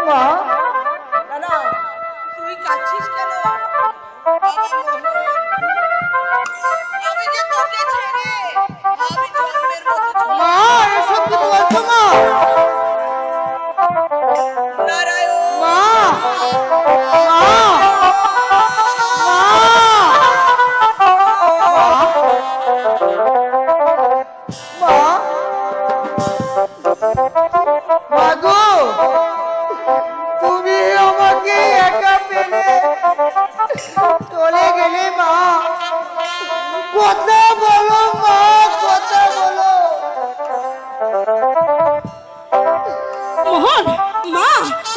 মা না তুই কাঁদছিস কেন? আমি যে তোকে ছেড়ে আমি জন্মের মতো মা এসব কি বলছো মা? নারায়ণ মা মা মা মাগো তুমি আমাকে একা পেলে চলে গেলে মা। কথা বলো মা, কথা বলো। মোহন মা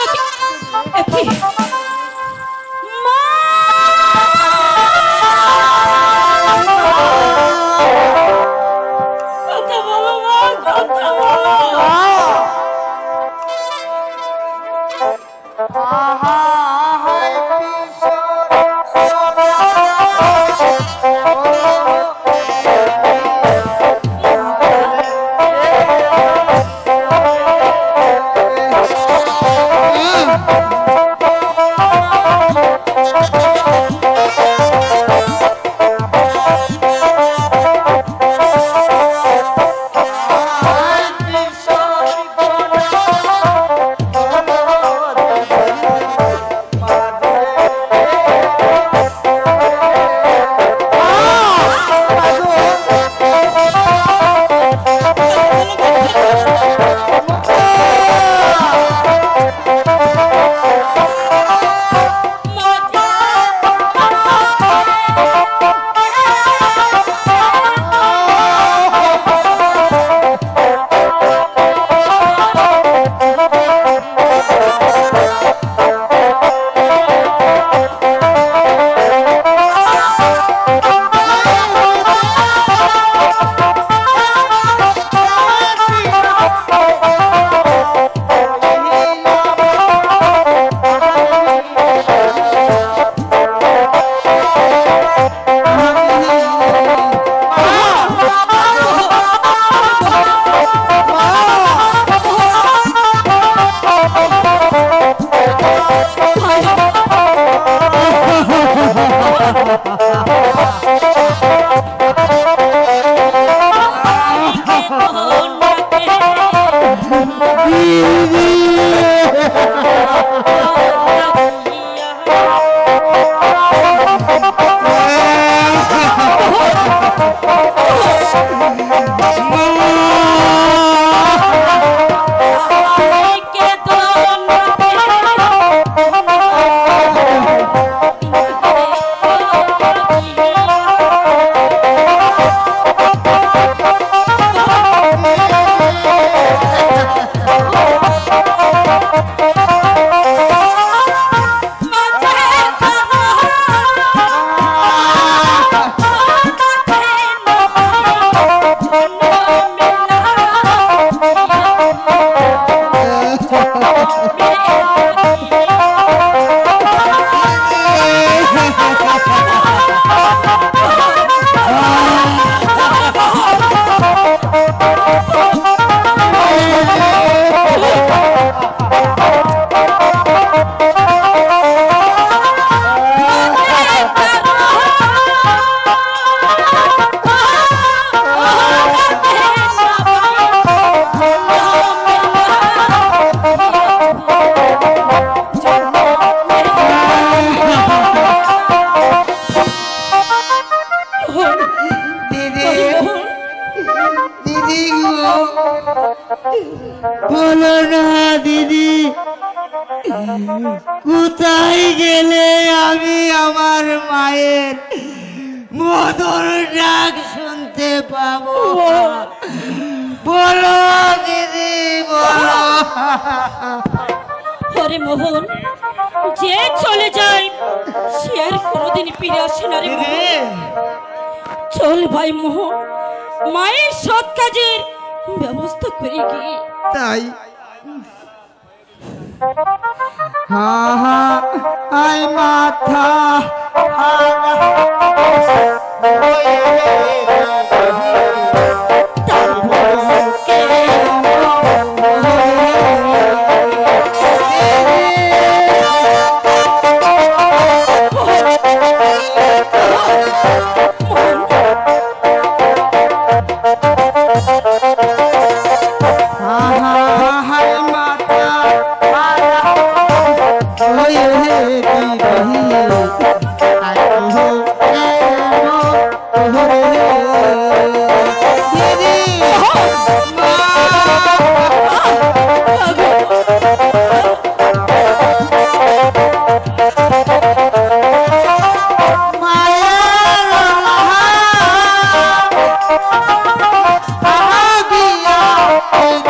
বলো না দিদি, কোথায় গেলে আমি আমার মায়ের মধুর ডাক শুনতে পাবো? বলো দিদি বলো। আরে মোহন, যে চলে যায় সে আর কোনোদিন ফিরে আসে না রে মোহন। চল ভাই মোহন, মায়ের সৎ কাজের ব্যবস্থা করে গিয়ে। তাই হা হা আই মাথা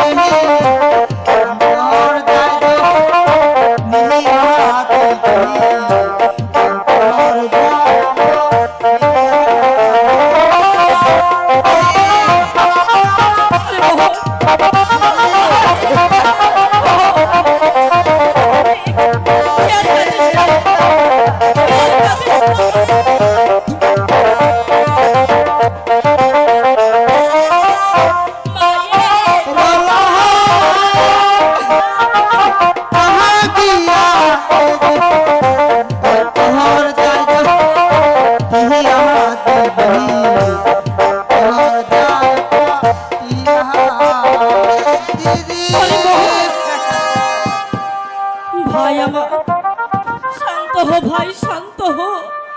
ভাই আমার শান্ত হো ভাই, শান্ত হো।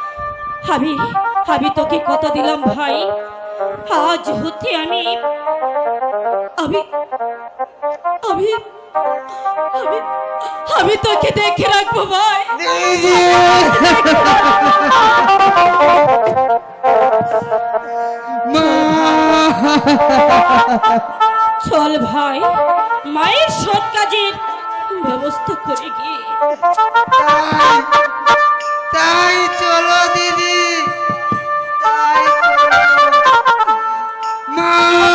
আমি তোকে কথা দিলাম ভাই, আজ হতে আমি আমি আমি আমি আমি তোকে দেখে রাখবো ভাই। চল ভাই, মায়ের সৎ কাজের ব্যবস্থা করে গিয়ে। তাই চলো দিদি, তাই মা।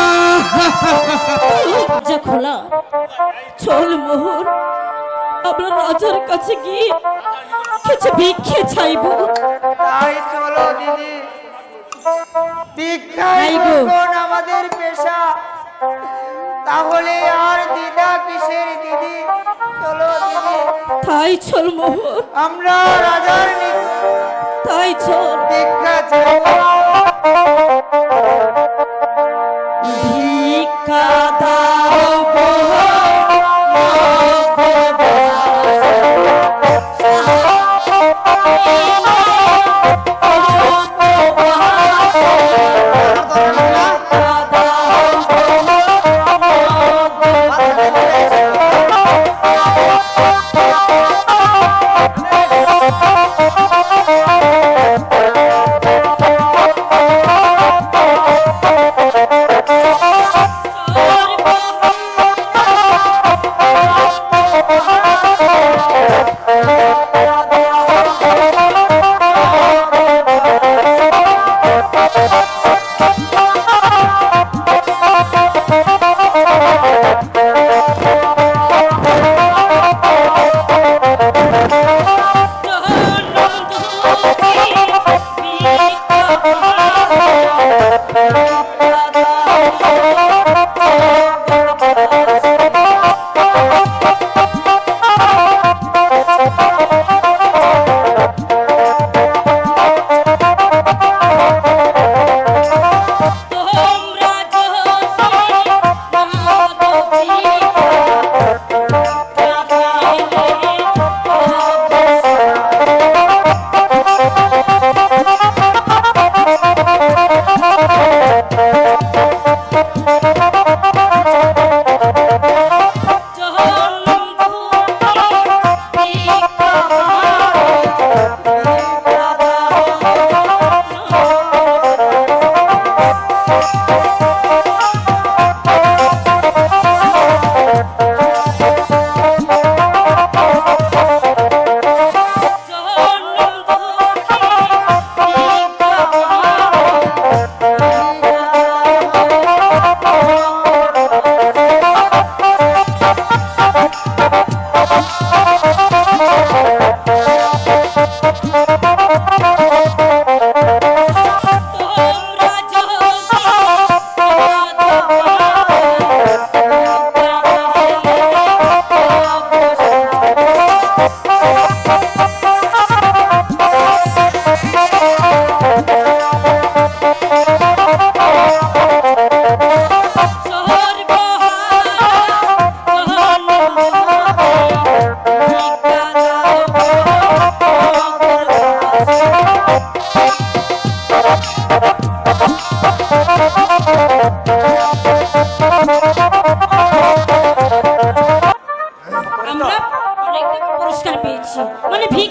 দরজা খোলা, চল মোহন, আমরা রাজার কাছে গিয়ে কিছু ভিক্ষে চাইবো। তাই চলো দিদি, ভিক্ষাই তাই গো। এখন আমাদের পেশা, তাহলে আর দিদা কিসের দিদি। চলো দিদি, তাই চল মোহন, আমরা রাজার নিকট তাই চল। ভিক্ষা চাইবো। ভিক্ষা দাও গো,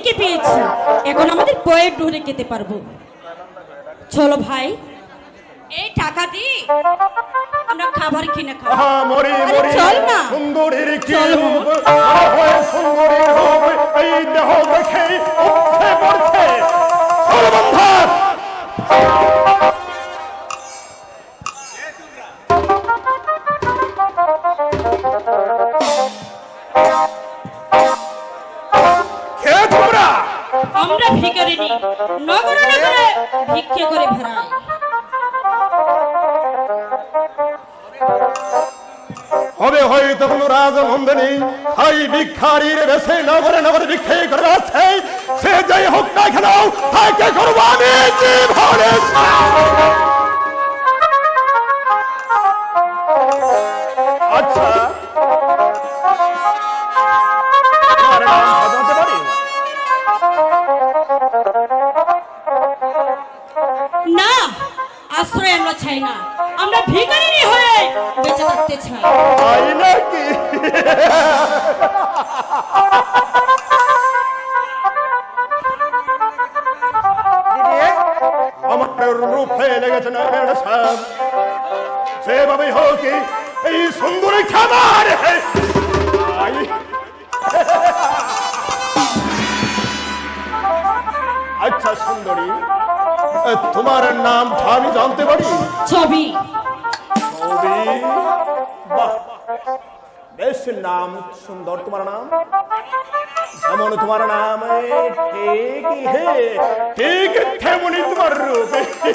এখন আমাদের বইয়ের ডোরে খেতে পারবো। চলো ভাই, এই টাকা দি আমরা খাবার কিনে খাবো। আহা মরি আরে মরি চল না। সুন্দরীর কি চল মোহন। রূপ মনে হয় সুন্দরীর রূপ এই দেহ দেখে উঠছে পড়ছে চল বন্ধা কে তোমরা আমরা ভিখারিনী, নগরে নগরে ভিক্ষে করে বেড়াই। হবে হয়তো কোনো রাজনন্দিনী হাই ভিক্ষারীর বেশে নগরে নগরে ভিক্ষে করে বেড়াচ্ছে সে যাই হোক না কেন তাকে করবো আমি জীবনে আচ্ছা তোমার নাম জানতে পারি না, আশ্রয় আমরা চাই না, আমরা ভিখারিনী হয়ে বেঁচে থাকতে চাই। তাই নাকি দিদি আমার রূপে লেগেছে না সব সেভাবে হোক এই সুন্দরী খাবার আচ্ছা সুন্দরী তোমার নাম আমি জানতে পারি ছবি ছবি বাহ বেশ নাম সুন্দর তোমার নাম যেমন তোমার নাম ঠিক হে ঠিক তেমনি তোমার রূপ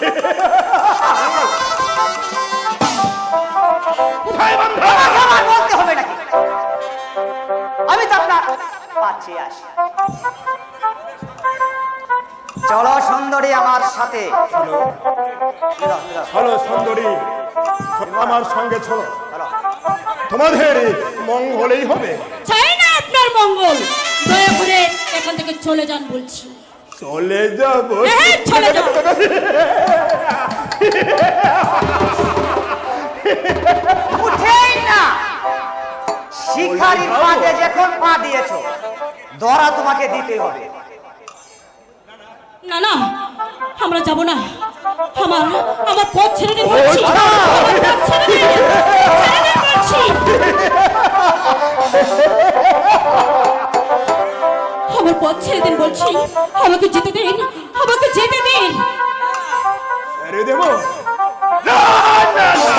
কোথায় বান্ধা আমার বলতে হবে নাকি? আমি তো আপনার পাচ্ছি আসি। চলো সুন্দরী আমার সাথে। চলো চলো সুন্দরী আমার সঙ্গে চলো চলো। তোমাদের মঙ্গলেই হবে চাই না আপনার মঙ্গল, দয়া করে এখান থেকে চলে যান বলছি। চলে যাবো হ্যাঁ, চলে যাও। উঠেই না। শিকারীর ফাঁদে যখন পা দিয়েছো ধরা তোমাকে দিতে হবে। না না, আমরা যাব না, আমার আমার পথ ছেড়ে দিন বলছি, আমার পথ ছেড়ে দিন, ছেড়ে দিন বলছি। আমার পথ ছেড়ে দিন বলছি, আমাকে যেতে দিন, আমাকে যেতে দিন। ছেড়ে দেবো না না না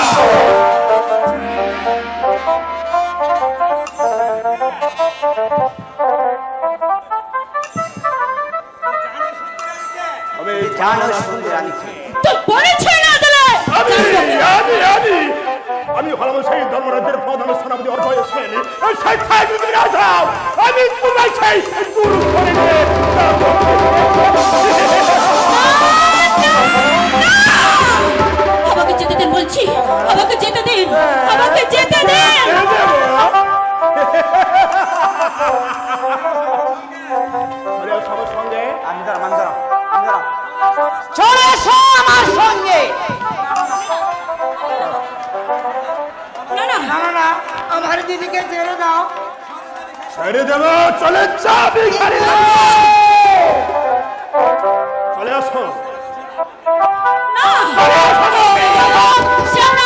আমি জানো সুন্দরানী কে? তো বলেছে না দিলে আমি আমি আমি আমি হলাম সেই ধর্মরাজ্যের প্রধান সেনাপতি অজয় সেন সেই ছাইগুলো রাজাও আমি তোমায় চাই গুরু করে দে আমাকে যেতে দিন বলছি, আমাকে যেতে দিন, আমাকে যেতে দিন। সবার সঙ্গে আমি ধরাম, আমি ধরাম, আমি ধরাম। চলে এসো আমার সঙ্গে। না না, না না না, আমার দিদিকে ছেড়ে দাও। ছেড়ে দেবো চলে যাবি গাড়ি চলে আসো না, শোনো।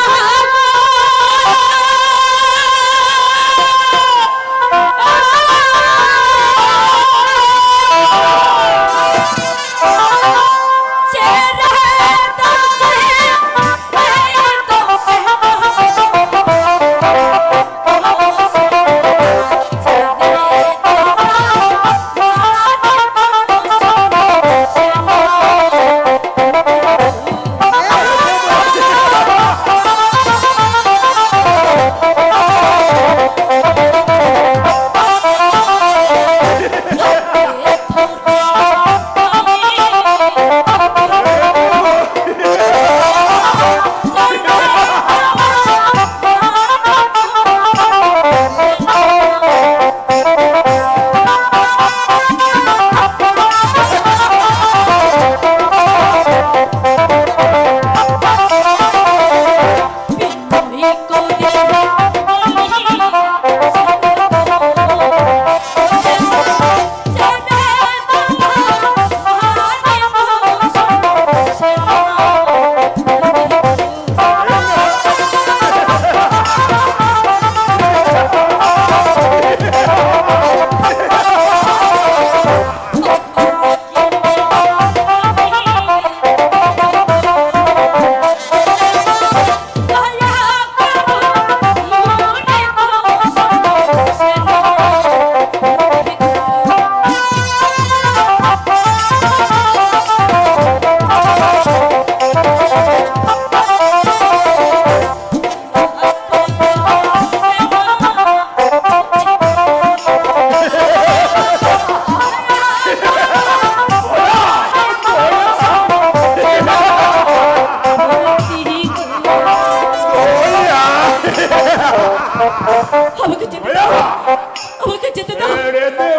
না আমাকে যেতে দাও। ছেড়ে দেব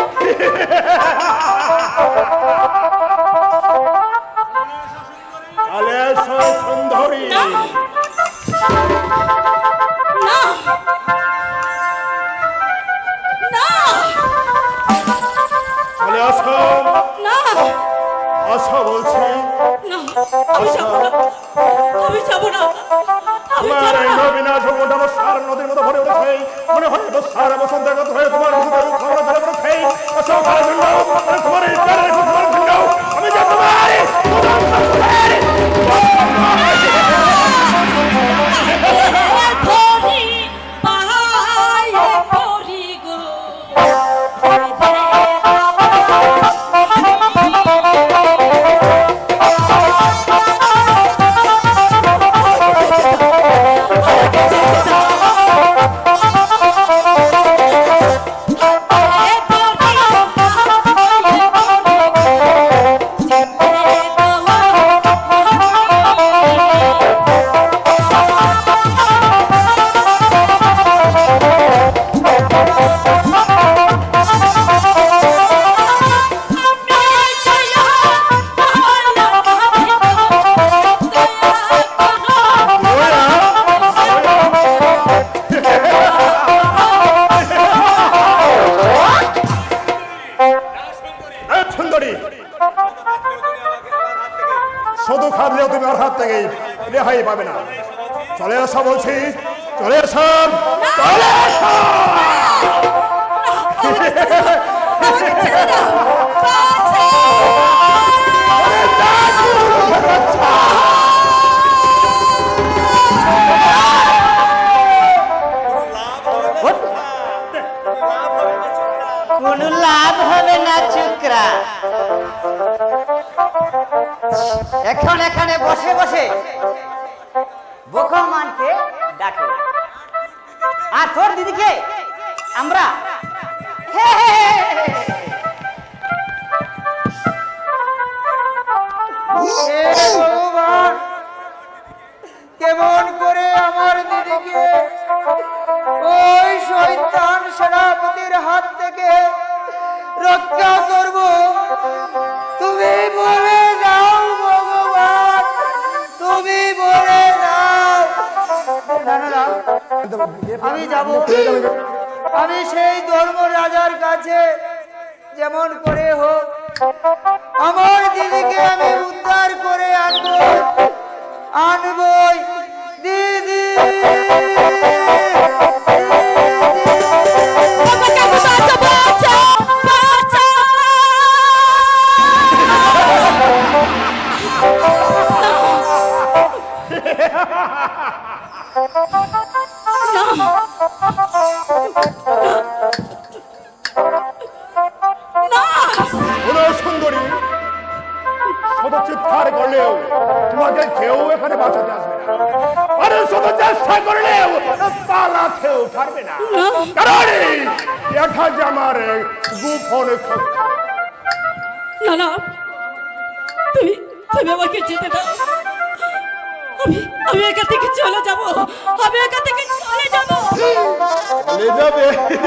তাহলে সুন্দরী না না না চলে আসো না আসো বলছি না, আমি যাবো না, আমি যাবো না, আমি তোমার যাবো এই না। নবীনা যমুনা বর্ষার নদীর মতো ভরে উঠেছে মনে হয় বর্ষার বসন্তের মতো হয়ে তোমার রূপের খবর ধরে পড়েছে আসো তার জন্য তোমার এই প্রাণের খবর জন্য আমি যে তোমার ধরি পায়ে পড়ি গো সুন্দরী শুধু খাবলেও তুমি ওর হাত থেকে রেহাই পাবে না চলে আসো বলছি চলে আসো চলে আসো কোনো লাভ হবে না চুকরা এখন এখানে বসে বসে বোকামানকে ডাকে আর তোর দিদিকে আমরা হে হে হে হে ভগবান কেমন করে আমার দিদিকে ওই শয়তান সেনাপতির হাত থেকে রক্ষা করব তুমি বলে দাও ভগবান তুমি বলে দাও না না না আমি যাব আমি সেই ধর্মরাজার কাছে যেমন করে হোক আমার দিদিকে আমি উদ্ধার করে আনবই দিদি সুন্দরী শত চিৎকার করলেও তোমাকে কেউ এখানে বাঁচাতে আসবে না আরে শত চেষ্টা করলেও পালাতেও পারবে না কারণ এটা যে আমার গোপন না না তুমি তুমি আমাকে যেতে দাও আমি এখান থেকে চলে যাব আমি এখান থেকে চলে যাব চলে যাবে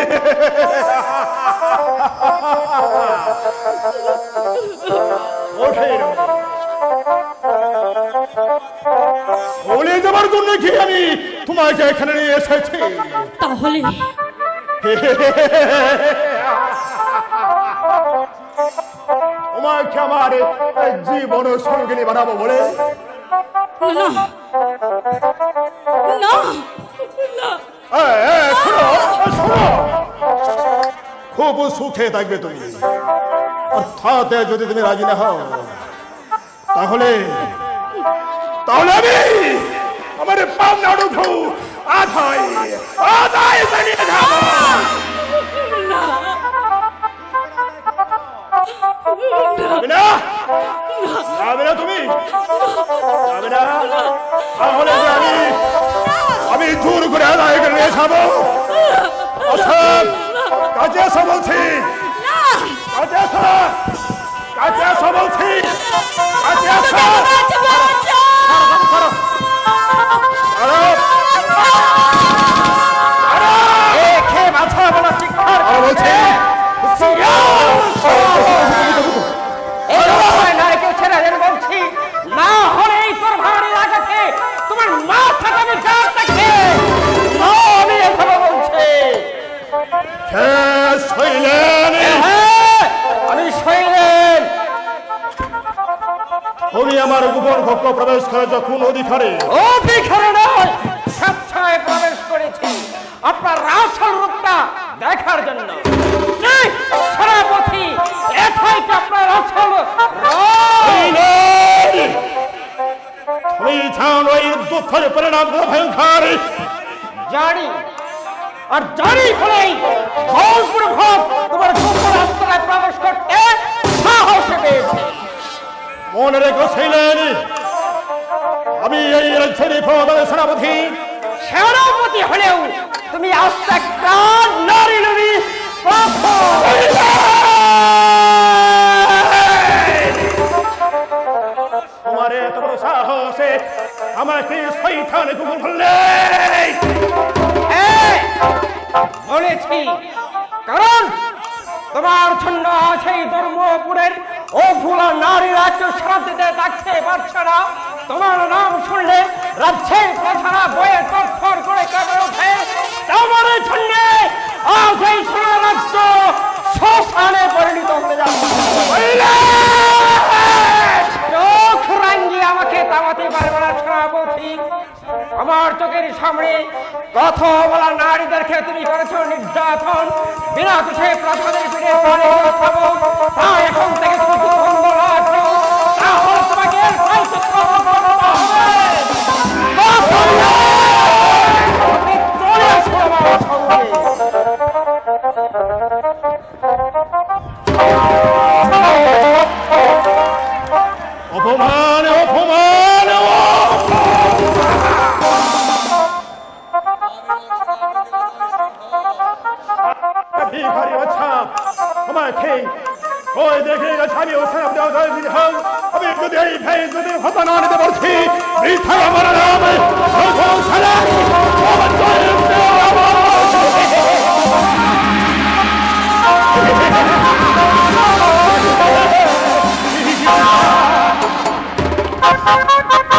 চলে যাবার জন্য কি আমি তোমাকে এখানে নিয়ে এসেছি তাহলে তোমাকে আমার জীবন সঙ্গিনী বানাবো বলে না না না শোনো শোনো খুব সুখে থাকবে তুমি অর্থাৎ যদি তুমি রাজি না হও তাহলে তাহলে আমি আমার পাওনা উঠো আধাই আধাই জানিয়ে যাবো যাবে না যাবে না তুমি যাবে না তাহলে আমি জোর করে আদায় করে নিয়ে যাবো কাজে আসা বলছি কাজে আসা কাজে আসা বলছি কাজে আসা শৈলেন আমি শৈলেন। তুমি আমার গোপন কক্ষ প্রবেশ করে যখন অধিকারে নয়, স্বেচ্ছায় প্রবেশ করেছি আপনার আসল রূপটা দেখার জন্য। সেনাপতি, এটাই কি আপনার আসল রূপ? তুমি জানো এই দুঃখের পরিণাম ভয়ঙ্কর। জানি, আর জানি বলেই তোমার গোপন আস্তানায় প্রবেশ করতে সাহস পেয়েছে। মনে রেখো ছিলেন আমি এই রাজ্যের প্রধান সেনাপতি। সেনাপতি হলেও তুমি আস্তে একটা নারী নবী। তোমার এত বড় সাহসে আমাকে শয়তানে কুকুর বললে। বলেছি কারণ তোমার জন্য আছে ধর্মপুরের ও ভুলা নারীরা কেউ সাথ দিতে থাকতে পারছে না। তোমার নাম শুনলে রাজ্যের প্রধানা বয়ে তৎপর করে কেঁপে ওঠে। তোমার জন্য আজ এই সোনা রাজ্য শ্মশানে পরিণত হতে যাচ্ছে। চোখ রাঙ্গিয়ে আমাকে থামাতে পারবে না সেনাপতি। আমার চোখের সামনে কথা বলা নারীদেরকে তুমি করেছো নির্যাতন, বিনা কিছু প্রথাদের পিঠে পানি খাবো। তাই এখন থেকে তুমি বন্ধ রাখো, তাহলে তোমাকে এর প্রায়শ্চিত্ত করতে হবে। তুমি চলে আসো আমার সঙ্গে। অপমান অপমান ভিখারি বাচ্চা তোমাকে ওই দেখে গেছে আমি ও সেনাপতি হও। আমি যদি এই ভাই যদি হতা না নিতে পারছি বৃথা আমার নাম Ha ha ha!